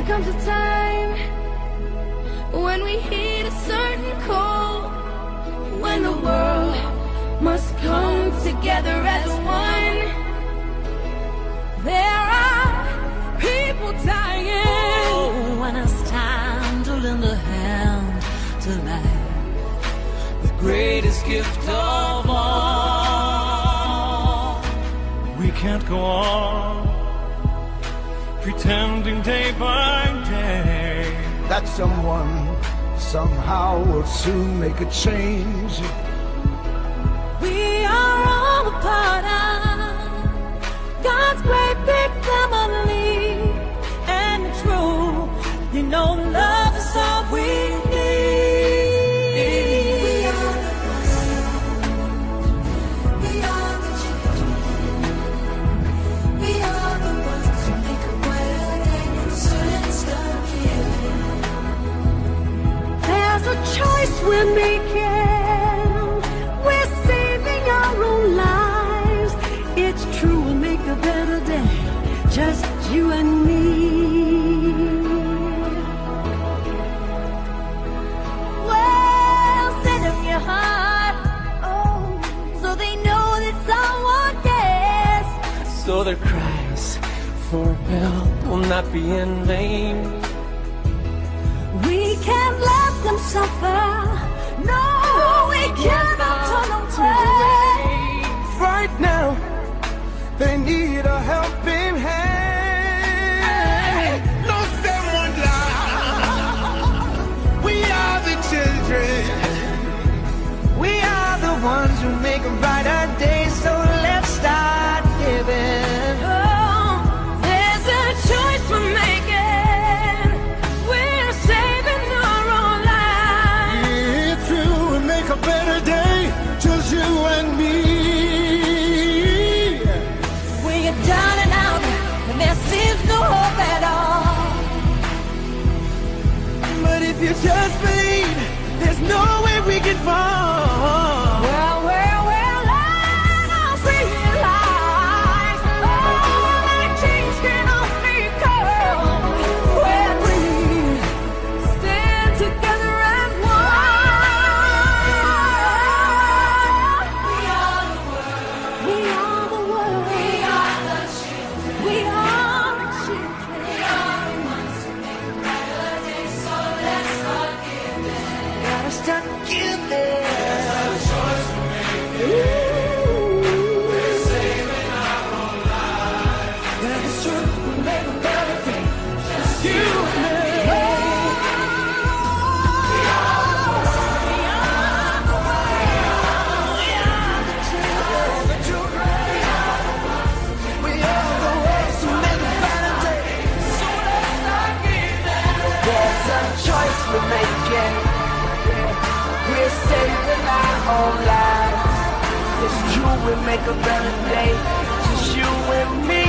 comes a time when we heed a certain call, when the world must come together as one. There are people dying. Oh, when it's time to lend a hand to life, the greatest gift of all. We can't go on pretending day by day that someone somehow will soon make a change. We are all a part of God's great big family, and it's true, you know, love is all we need. We are the ones, we are the children, we are the ones who make a better day, so let's start giving. There's a choice we're making. We're saving our own lives. It's true, we'll make a better day, just you and me. Well, set up your heart, oh, so they know that someone cares. So their cries for help will not be in vain. We can't let them suffer. No, we cannot turn away. Right now, they need a helping hand. No someone lie. We are the children. We are the ones who make a brighter day. So let's start giving. Oh, there's a choice we're making. We're saving our own lives. It's true, we make a better day, just you and me. When you're down and out, and there seems no hope at all. But if you just believe, there's no way we can fall. Well, let us realize, oh, that change can only come when we stand together as one. We are the world. We are the world. We are the children. We are the children. We are the ones who make a better day. So let's start giving. Gotta start giving. That is true, we make a better day, just you and me. We are the ones who make a better day. So let's start giving. There's a choice we're making. We're saving our own lives. It's true, we make a better day, just you and me.